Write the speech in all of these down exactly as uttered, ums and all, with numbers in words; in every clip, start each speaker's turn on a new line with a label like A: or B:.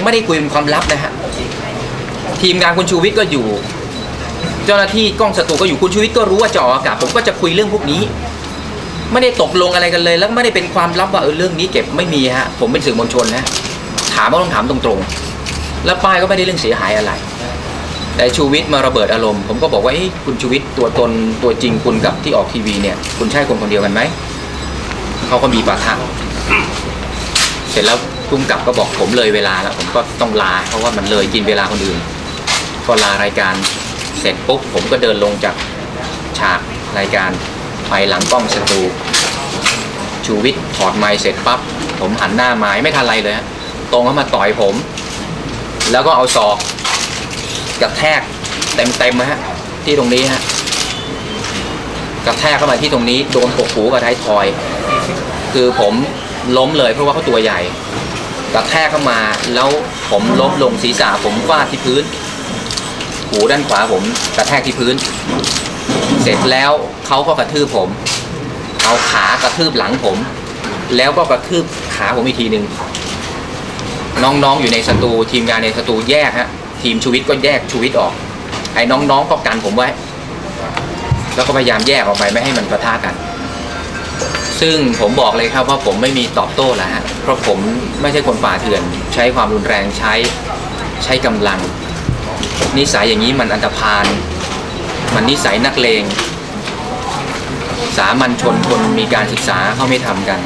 A: ไม่ได้คุยเป็นความลับนะฮะทีมงานคุณชูวิทย์ก็อยู่เจ้าหน้าที่กล้องสตูก็อยู่คุณชูวิทย์ก็รู้ว่าจะออกอากาศผมก็จะคุยเรื่องพวกนี้ไม่ได้ตกลงอะไรกันเลยแล้วไม่ได้เป็นความลับว่าเออเรื่องนี้เก็บไม่มีฮะผมเป็นสื่อมวลชนนะถามก็ต้องถามตรงๆแล้วป้ายก็ไม่ได้เรื่องเสียหายอะไรแต่ชูวิทย์มาระเบิดอารมณ์ผมก็บอกว่าคุณชูวิทย์ตัวตนตัวจริงคุณกับที่ออกทีวีเนี่ยคุณใช่คนคนเดียวกันไหมเขาก็มีปะทะเสร็จแล้วพุ่งกลับก็บอกผมเลยเวลาแล้วผมก็ต้องลาเพราะว่ามันเลยกินเวลาคนอื่นก็ลารายการเสร็จปุ๊บผมก็เดินลงจากฉากรายการไปหลังกล้องสตูชูวิทย์ถอดไมค์เสร็จปั๊บผมหันหน้าไม้ไม่ทันไรเลยฮะตรงเข้ามาต่อยผมแล้วก็เอาศอกกระแทกเต็มๆนะฮะที่ตรงนี้ฮะกระแทกเข้ามาที่ตรงนี้โดนกกหูกับท้ายทอยคือผมล้มเลยเพราะว่าเขาตัวใหญ่กระแทกเข้ามาแล้วผมล้มลงศีรษะผมฟาดที่พื้นหูด้านขวาผมกระแทกที่พื้นเสร็จแล้วเขาก็กระทืบผมเอาขากระทืบหลังผมแล้วก็กระทืบขาผมอีกทีหนึ่งน้องๆอยู่ในสตูทีมงานในสตูแยกฮะทีมชูวิทย์ก็แยกชูวิทย์ออกไอ้น้องๆก็กันผมไว้แล้วก็พยายามแยกออกไปไม่ให้มันปะทะกันซึ่งผมบอกเลยครับว่าผมไม่มีตอบโต้แล้วฮะเพราะผมไม่ใช่คนป่าเถื่อนใช้ความรุนแรงใช้ใช้กำลังนิสัยอย่างนี้มันอันธพาลมันนิสัยนักเลงสามัญชนคนมีการศึกษาเขาไม่ทำกัน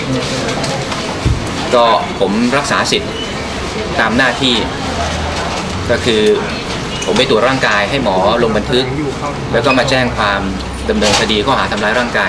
A: ก็ผมรักษาสิทธิ์ตามหน้าที่ก็คือผมไปตรวจร่างกายให้หมอลงบันทึกแล้วก็มาแจ้งความดำเนินคดีข้อหาทำร้ายร่างกาย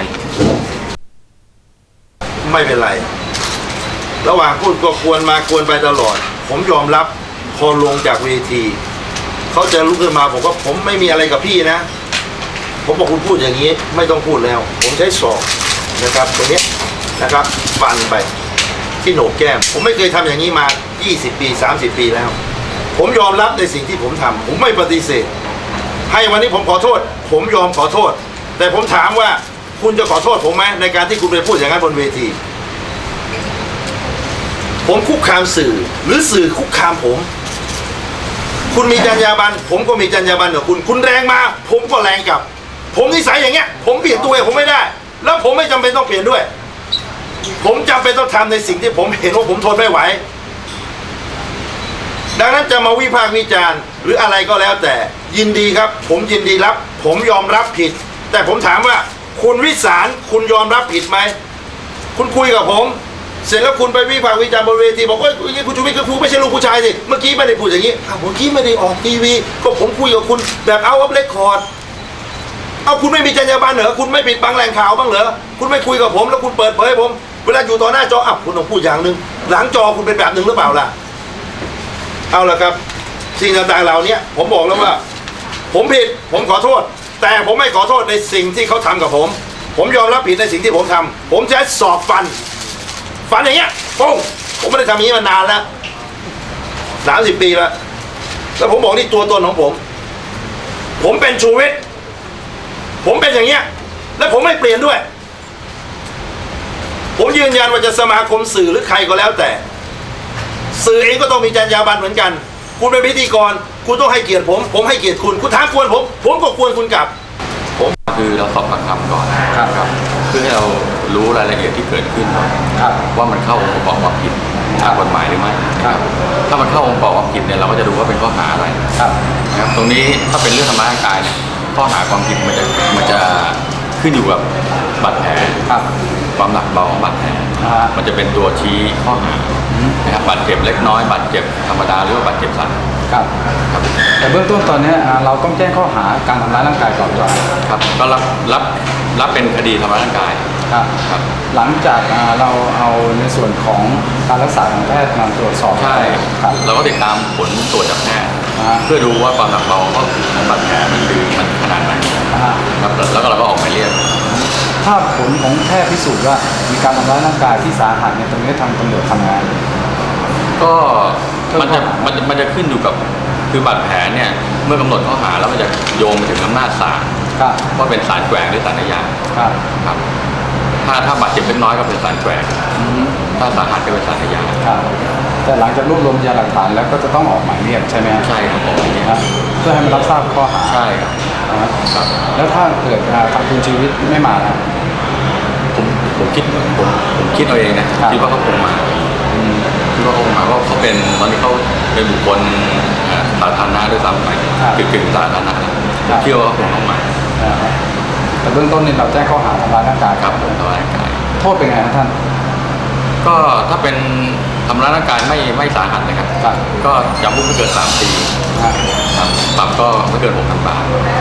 B: ไม่เป็นไรระหว่างพูดก็ควรมาควรไปตลอดผมยอมรับพอลงจากเวทีเขาจะลุกขึ้นมาผมก็ผมไม่มีอะไรกับพี่นะผมบอกคุณพูดอย่างนี้ไม่ต้องพูดแล้วผมใช้ศอกนะครับตรงนี้นะครับฟันไปที่โหนกแก้มผมไม่เคยทำอย่างนี้มายี่สิบปีสามสิบปีแล้วผมยอมรับในสิ่งที่ผมทำผมไม่ปฏิเสธให้วันนี้ผมขอโทษผมยอมขอโทษแต่ผมถามว่าคุณจะขอโทษผมไหมในการที่คุณไปพูดอย่างนั้นบนเวทีผมคุกคามสื่อหรือสื่อคุกคามผมคุณมีจรรยาบรรณผมก็มีจรรยาบรรณกับคุณคุณแรงมาผมก็แรงกลับผมนิสัยอย่างเงี้ยผมเปลี่ยนตัวเองผมไม่ได้แล้วผมไม่จำเป็นต้องเปลี่ยนด้วยผมจำเป็นต้องทำในสิ่งที่ผมเห็นว่าผมทนไม่ไหวดังนั้นจะมาวิพากษ์วิจารณ์หรืออะไรก็แล้วแต่ยินดีครับผมยินดีรับผมยอมรับผิดแต่ผมถามว่าคุณวิสารคุณยอมรับผิดไหมคุณคุยกับผมเสร็จแล้วคุณไปวิพากษ์วิจารณ์บนเวทีบอกว่าคุณชูวิทย์คือคุณไม่ใช่ลูกผู้ชายสิเมื่อกี้ไม่ได้พูดอย่างนี้เมื่อกี้ไม่ได้ออกทีวีก็ผมคุยกับคุณแบบเอาอัพเรคคอร์ดเอาคุณไม่มีจรรยาบรรณเหรอคุณไม่ปิดบังแหล่งข่าวบ้างเหรอคุณไม่คุยกับผมแล้วคุณเปิดเผยผมเวลาอยู่ต่อหน้าจออ่ะคุณต้องพูดอย่างหนึ่งหลังจอคุณเป็นแบบหนึ่งหรือเปล่าล่ะเอาละครับสิ่งต่างๆเหล่านี้ผมบอกแล้วว่าผมผิดผมขอโทษแต่ผมไม่ขอโทษในสิ่งที่เขาทำกับผมผมยอมรับผิดในสิ่งที่ผมทำผมใช้ศอกฟันฟันอย่างเงี้ยป้งผมไม่ได้ทำอย่างนี้มานานแล้วสามสิบปีแล้วแล้วผมบอกนี่ตัวตนของผมผมเป็นชูวิทย์ผมเป็นอย่างเงี้ยและผมไม่เปลี่ยนด้วยผมยืนยันว่าจะสมาคมสื่อหรือใครก็แล้วแต่สื่อเองก็ต้องมีจรรยาบรรณเหมือนกันคุณเป็นพิธีกรคุณต้องให้เกียรติผมผมให้เกียรติคุณคุณถามควรผมผมก็ควรคุณกลับ
C: ผมคือเราสอบปากคำก่อนครับเพื่อให้เรารู้รายละเอียดที่เกิดขึ้นว่ามันเข้าองค์ประกอบความผิดตามกฎหมายหรือไม่ถ้ามันเข้าองค์ประกอบความผิดเนี่ยเราก็จะดูว่าเป็นข้อหาอะไรครับตรงนี้ถ้าเป็นเรื่องทำร้ายร่างกายเนี่ยข้อหาความผิดมันจะมันจะขึ้นอยู่กับบาดแผลความหนักเบาของบาดแผลมันจะเป็นตัวชี้ข้อหานะครับบาดเจ็บเล็กน้อยบาดเจ็บธรรมดาหรือว่าบาดเจ็บสั้น
D: ครับแต่เบื้องต้นตอนนี้เราต้องแจ้งข้อหาการทำร้ายร่างกายก่อนก่อน
C: ครับก็รับรับรับเป็นคดีทำร้ายร่างกาย
D: ครับครับหลังจากเราเอาในส่วนของการรักษาทางแพทย์มาตรวจสอบ
C: ใช่เราก็ติดตามผลตรวจจากแพทย์เพื่อดูว่าความหนักเบาของบาดแผลมันคือมันขนาดไหนครับแล้วก็เราก็ออกหมายเรียก
D: ถ้าผลของแพทย์พิสูจน์ว่ามีการทำร้ายร่างกายที่สาหัสเนี่ยตรงนี้ทางตำรวจทำงาน
C: ก็มันจะมันจะมันจะขึ้นอยู่กับคือบาดแผลเนี่ยเมื่อกำหนดข้อหาแล้วมันจะโยงไปถึงอำนาจศาลว่าเป็นสารแกว่งหรือสารอาญาครับถ้าถ้าบาดเจ็บเล็กน้อยก็เป็นสารแกว่งถ้าสาหัสก็เป็นสารยา
D: ครับแต่หลังจากรวบรวมพยานหลักฐานแล้วก็จะต้องออกหมายเรียกใช่ไหม
C: ใช่ครับผม
D: นี่ครับเพื่อให้มันรับทราบข้อหา
C: ใช่ครับ
D: ครับแล้วถ้าเกิดทางคุณชีวิตไม่มาล่ะ
C: ผมผมคิดผมผมคิดเอาเองนะคิดว่าเขาคงมาคิดว่าเขาคงมาเพราะเขาเป็นตอนนี้เขาเป็นบุคคลสาธารณะด้วยซ้ำไปกึ่งกึ่งสาธารณะผมเชื่อว่าคงต้องมา
D: แต่เบื้องต้นนี่เราแจ้งข้อหาทำร้ายร่างกาย
C: ครับผมทำร้ายร่างกาย
D: โทษเป็นไงครับท่าน
C: ก็ถ้าเป็นทำร้ายร่างกายไม่ไม่สาหัสนะครับก็จำคุกไม่เกินสามปีปรับก็ไม่เกินหกพันบาท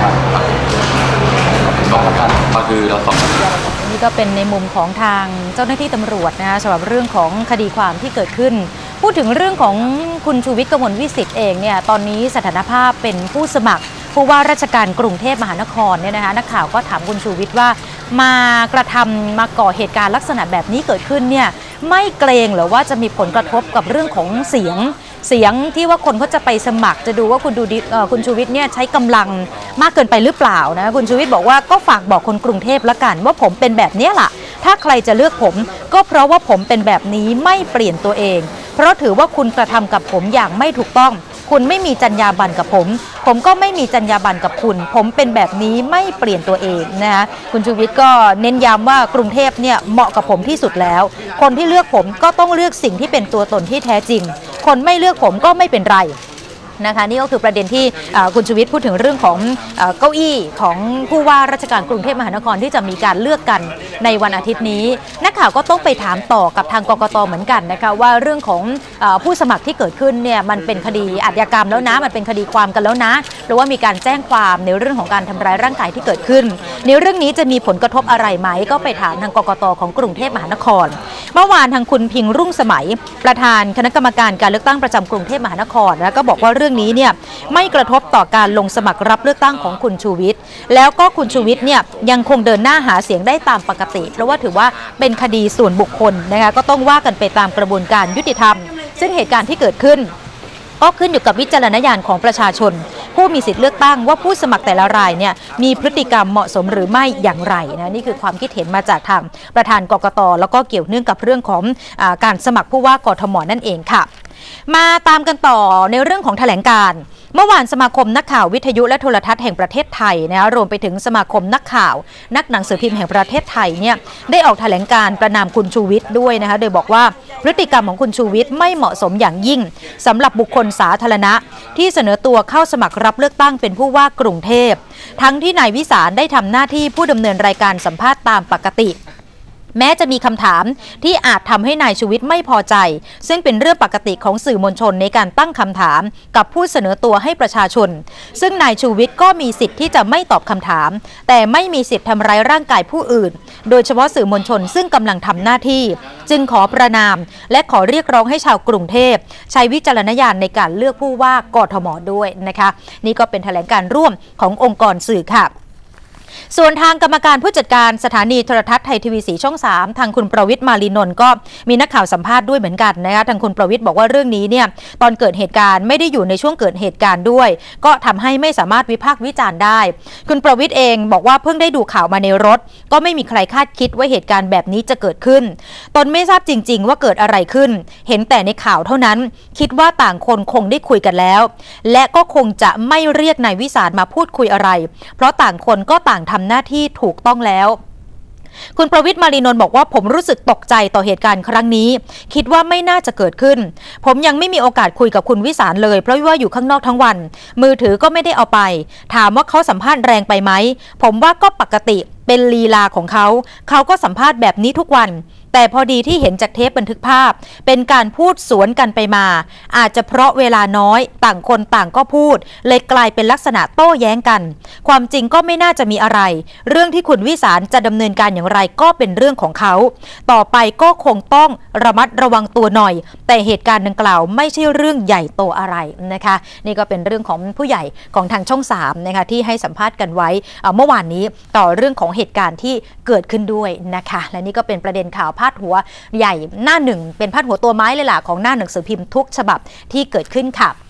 C: ก็คือเราสอง
E: นี่ก็เป็นในมุมของทางเจ้าหน้าที่ตำรวจนะคะสำหรับเรื่องของคดีความที่เกิดขึ้นพูดถึงเรื่องของคุณชูวิทย์ กมลวิสิทธิ์เองเนี่ยตอนนี้สถานภาพเป็นผู้สมัครผู้ว่าราชการกรุงเทพมหานครเนี่ยนะคะนักข่าวก็ถามคุณชูวิทย์ว่ามากระทำมาก่อเหตุการณ์ลักษณะแบบนี้เกิดขึ้นเนี่ยไม่เกรงหรือว่าจะมีผลกระทบกับเรื่องของเสียงเสียงที่ว่าคนเขาจะไปสมัครจะดูว่าคุณดูดิคุณชูวิทย์เนี่ยใช้กำลังมากเกินไปหรือเปล่านะคุณชูวิทย์บอกว่าก็ฝากบอกคนกรุงเทพละกันว่าผมเป็นแบบนี้ล่ะถ้าใครจะเลือกผมก็เพราะว่าผมเป็นแบบนี้ไม่เปลี่ยนตัวเองเพราะถือว่าคุณกระทำกับผมอย่างไม่ถูกต้องคุณไม่มีจรรยาบรรณกับผมผมก็ไม่มีจรรยาบรรณกับคุณผมเป็นแบบนี้ไม่เปลี่ยนตัวเองนะคะคุณชูวิทย์ก็เน้นย้ำว่ากรุงเทพเนี่ยเหมาะกับผมที่สุดแล้วคนที่เลือกผมก็ต้องเลือกสิ่งที่เป็นตัวตนที่แท้จริงคนไม่เลือกผมก็ไม่เป็นไรนะคะนี่ก็คือประเด็นที่คุณชูวิทย์พูดถึงเรื่องของเก้าอี้ของผู้ว่าราชการกรุงเทพมหานครที่จะมีการเลือกกันในวันอาทิตย์นี้นักข่าวก็ต้องไปถามต่อกับทางกกต.เหมือนกันนะคะว่าเรื่องของผู้สมัครที่เกิดขึ้นเนี่ยมันเป็นคดีอาชญากรรมแล้วนะมันเป็นคดีความกันแล้วนะหรือว่ามีการแจ้งความในเรื่องของการทำร้ายร่างกายที่เกิดขึ้นในเรื่องนี้จะมีผลกระทบอะไรไหมก็ไปถามทางกกต.ของกรุงเทพมหานครเมื่อวานทางคุณพิงรุ่งสมัยประธานคณะกรรมการการเลือกตั้งประจำกรุงเทพมหานครแล้วก็บอกว่าเรื่องนี้เนี่ยไม่กระทบต่อการลงสมัครรับเลือกตั้งของคุณชูวิทย์แล้วก็คุณชูวิทย์เนี่ยยังคงเดินหน้าหาเสียงได้ตามปกติเพราะว่าถือว่าเป็นคดีส่วนบุคคลนะคะก็ต้องว่ากันไปตามกระบวนการยุติธรรมซึ่งเหตุการณ์ที่เกิดขึ้นก็ขึ้นอยู่กับวิจารณญาณของประชาชนผู้มีสิทธิ์เลือกตั้งว่าผู้สมัครแต่ละรายเนี่ยมีพฤติกรรมเหมาะสมหรือไม่อย่างไรนะนี่คือความคิดเห็นมาจากทางประธานกกต.แล้วก็เกี่ยวเนื่องกับเรื่องของอ่าการสมัครผู้ว่ากทม.นั่นเองค่ะมาตามกันต่อในเรื่องของแถลงการเมื่อวานสมาคมนักข่าววิทยุและโทรทัศน์แห่งประเทศไทยนะรวมไปถึงสมาคมนักข่าวนักหนังสือพิมพ์แห่งประเทศไทยเนี่ยได้ออกแถลงการประณามคุณชูวิทย์ด้วยนะคะโดยบอกว่าพฤติกรรมของคุณชูวิทย์ไม่เหมาะสมอย่างยิ่งสำหรับบุคคลสาธารณะที่เสนอตัวเข้าสมัครรับเลือกตั้งเป็นผู้ว่ากรุงเทพทั้งที่นายวิสารได้ทำหน้าที่ผู้ดำเนินรายการสัมภาษณ์ตามปกติแม้จะมีคำถามที่อาจทำให้นายชูวิทย์ไม่พอใจซึ่งเป็นเรื่องปกติของสื่อมวลชนในการตั้งคำถามกับผู้เสนอตัวให้ประชาชนซึ่งนายชูวิทย์ก็มีสิทธิ์ที่จะไม่ตอบคำถามแต่ไม่มีสิทธิ์ทำร้ายร่างกายผู้อื่นโดยเฉพาะสื่อมวลชนซึ่งกำลังทำหน้าที่จึงขอประณามและขอเรียกร้องให้ชาวกรุงเทพใช้วิจารณญาณในการเลือกผู้ว่ากทม.ด้วยนะคะนี่ก็เป็นแถลงการร่วมขององค์กรสื่อค่ะส่วนทางกรรมการผู้จัดการสถานีโทรทัศน์ไทยทีวีสีช่องสามทางคุณประวิตรมาลีนนท์ก็มีนักข่าวสัมภาษณ์ด้วยเหมือนกันนะคะทางคุณประวิตรบอกว่าเรื่องนี้เนี่ยตอนเกิดเหตุการณ์ไม่ได้อยู่ในช่วงเกิดเหตุการณ์ด้วยก็ทำให้ไม่สามารถวิพากษ์วิจารณ์ได้คุณประวิตรเองบอกว่าเพิ่งได้ดูข่าวมาในรถก็ไม่มีใครคาดคิดว่าเหตุการณ์แบบนี้จะเกิดขึ้นตนไม่ทราบจริงๆว่าเกิดอะไรขึ้นเห็นแต่ในข่าวเท่านั้นคิดว่าต่างคนคงได้คุยกันแล้วและก็คงจะไม่เรียกนายวิสารมาพูดคุยอะไรเพราะต่างคนก็ต่างทำหน้าที่ถูกต้องแล้วคุณประวิตรมาลีนนท์บอกว่าผมรู้สึกตกใจต่อเหตุการณ์ครั้งนี้คิดว่าไม่น่าจะเกิดขึ้นผมยังไม่มีโอกาสคุยกับคุณวิสารเลยเพราะว่าอยู่ข้างนอกทั้งวันมือถือก็ไม่ได้เอาไปถามว่าเขาสัมภาษณ์แรงไปไหมผมว่าก็ปกติเป็นลีลาของเขาเขาก็สัมภาษณ์แบบนี้ทุกวันแต่พอดีที่เห็นจากเทปบันทึกภาพเป็นการพูดสวนกันไปมาอาจจะเพราะเวลาน้อยต่างคนต่างก็พูดเลยกลายเป็นลักษณะโต้แย้งกันความจริงก็ไม่น่าจะมีอะไรเรื่องที่คุณวิสารจะดำเนินการอย่างไรก็เป็นเรื่องของเขาต่อไปก็คงต้องระมัดระวังตัวหน่อยแต่เหตุการณ์ดังกล่าวไม่ใช่เรื่องใหญ่โตอะไรนะคะนี่ก็เป็นเรื่องของผู้ใหญ่ของทางช่องสามนะคะที่ให้สัมภาษณ์กันไว้เมื่อวานนี้ต่อเรื่องของเหตุการณ์ที่เกิดขึ้นด้วยนะคะและนี่ก็เป็นประเด็นข่าวพาดหัวใหญ่หน้าหนึ่งเป็นพาดหัวตัวไม้เลยล่ะของหน้าหนังสือพิมพ์ทุกฉบับที่เกิดขึ้นค่ะ